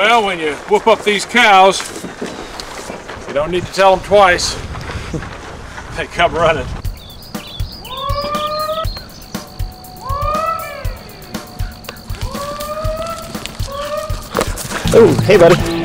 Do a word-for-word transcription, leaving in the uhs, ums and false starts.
Well, when you whoop up these cows, you don't need to tell them twice. They come running. Oh, hey buddy.